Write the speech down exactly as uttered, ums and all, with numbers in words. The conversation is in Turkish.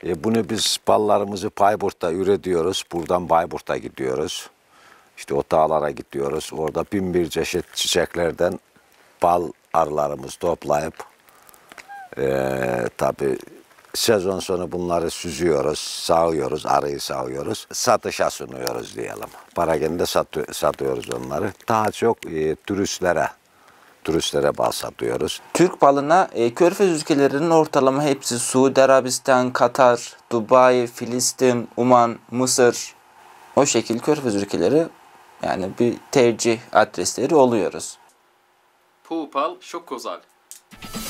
E, bunu biz ballarımızı Bayburt'ta üretiyoruz. Buradan Bayburt'a gidiyoruz. İşte o dağlara gidiyoruz. Orada bin bir çeşit çiçeklerden bal arılarımız toplayıp e, tabii sezon sonu bunları süzüyoruz, sağıyoruz, arıyı sağıyoruz. Satışa sunuyoruz diyelim. Parakende satı, satıyoruz onları. Daha çok e, turistlere, turistlere bal satıyoruz. Türk balına e, Körfez ülkelerinin ortalama hepsi Suudi Arabistan, Katar, Dubai, Filistin, Uman, Mısır, o şekil Körfez ülkeleri yani bir tercih adresleri oluyoruz. Pupal Şokozal.